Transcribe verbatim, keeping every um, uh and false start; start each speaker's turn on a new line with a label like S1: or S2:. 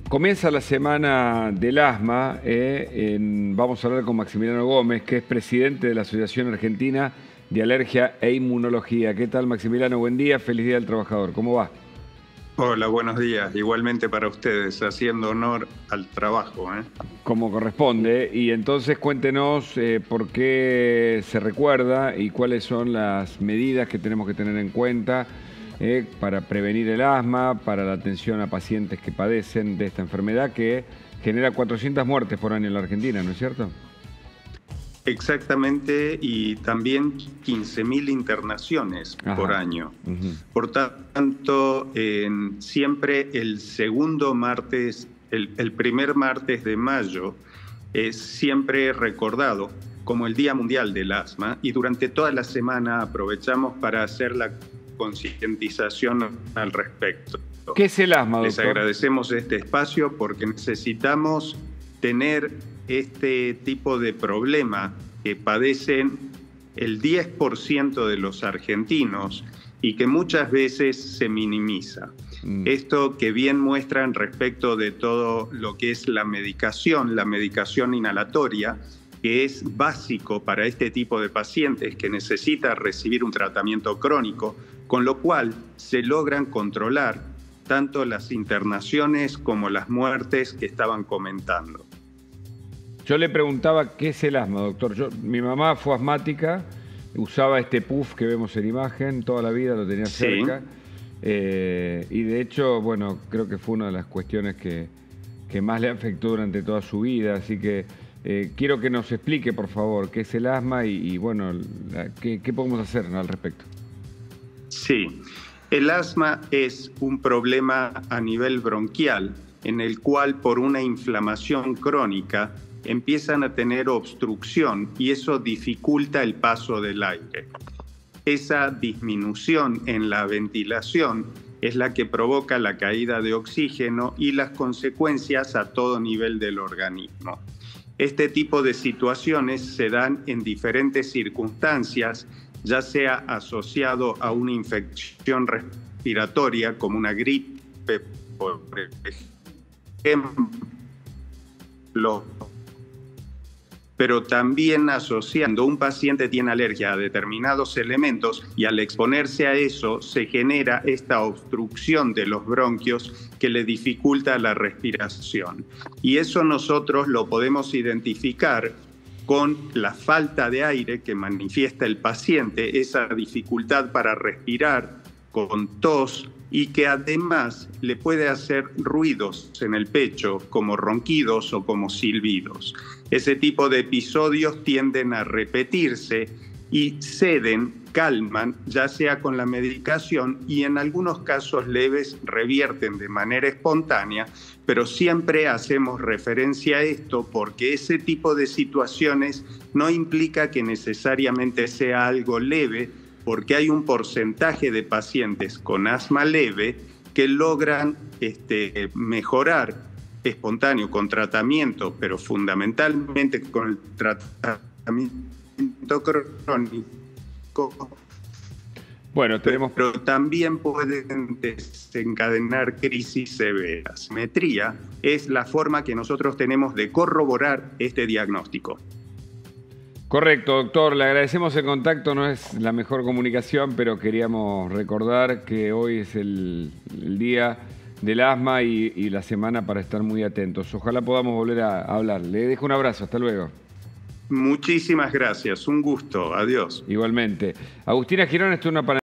S1: Comienza la semana del asma. Eh, en, vamos a hablar con Maximiliano Gómez, que es presidente de la Asociación Argentina de Alergia e Inmunología. ¿Qué tal, Maximiliano? Buen día, feliz Día del Trabajador. ¿Cómo va?
S2: Hola, buenos días. Igualmente para ustedes, haciendo honor al trabajo, ¿eh?
S1: Como corresponde. Y entonces cuéntenos eh, por qué se recuerda y cuáles son las medidas que tenemos que tener en cuenta eh, para prevenir el asma, para la atención a pacientes que padecen de esta enfermedad que genera cuatrocientas muertes por año en la Argentina, ¿no es cierto?
S2: Exactamente, y también quince mil internaciones Ajá. por año. Uh-huh. Por tanto, eh, siempre el segundo martes, el, el primer martes de mayo, es siempre recordado como el Día Mundial del Asma, y durante toda la semana aprovechamos para hacer la concientización al respecto.
S1: ¿Qué es el asma, doctor?
S2: Les agradecemos este espacio porque necesitamos tener este tipo de problema que padecen el diez por ciento de los argentinos y que muchas veces se minimiza. Mm. Esto que bien muestran respecto de todo lo que es la medicación, la medicación inhalatoria, que es básico para este tipo de pacientes que necesita recibir un tratamiento crónico, con lo cual se logran controlar tanto las internaciones como las muertes que estaban comentando.
S1: Yo le preguntaba qué es el asma, doctor. Yo, mi mamá fue asmática, usaba este puff que vemos en imagen, toda la vida lo tenía cerca. Sí. Eh, y de hecho, bueno, creo que fue una de las cuestiones que, que más le afectó durante toda su vida. Así que eh, quiero que nos explique, por favor, qué es el asma y, y bueno, la, qué, qué podemos hacer al respecto.
S2: Sí, el asma es un problema a nivel bronquial en el cual por una inflamación crónica empiezan a tener obstrucción y eso dificulta el paso del aire. Esa disminución en la ventilación es la que provoca la caída de oxígeno y las consecuencias a todo nivel del organismo. Este tipo de situaciones se dan en diferentes circunstancias, ya sea asociado a una infección respiratoria como una gripe, por ejemplo, pero también asociando un paciente tiene alergia a determinados elementos y al exponerse a eso se genera esta obstrucción de los bronquios que le dificulta la respiración. Y eso nosotros lo podemos identificar con la falta de aire que manifiesta el paciente, esa dificultad para respirar, con tos, y que además le puede hacer ruidos en el pecho, como ronquidos o como silbidos. Ese tipo de episodios tienden a repetirse y ceden, calman, ya sea con la medicación, y en algunos casos leves revierten de manera espontánea, pero siempre hacemos referencia a esto porque ese tipo de situaciones no implica que necesariamente sea algo leve, porque hay un porcentaje de pacientes con asma leve que logran este, mejorar espontáneo con tratamiento, pero fundamentalmente con el tratamiento crónico.
S1: Bueno, tenemos...
S2: Pero también pueden desencadenar crisis severas. Simetría es la forma que nosotros tenemos de corroborar este diagnóstico.
S1: Correcto, doctor. Le agradecemos el contacto. No es la mejor comunicación, pero queríamos recordar que hoy es el, el día del asma y, y la semana para estar muy atentos. Ojalá podamos volver a hablar. Le dejo un abrazo. Hasta luego.
S2: Muchísimas gracias. Un gusto. Adiós.
S1: Igualmente. Agustina Girón, esto es una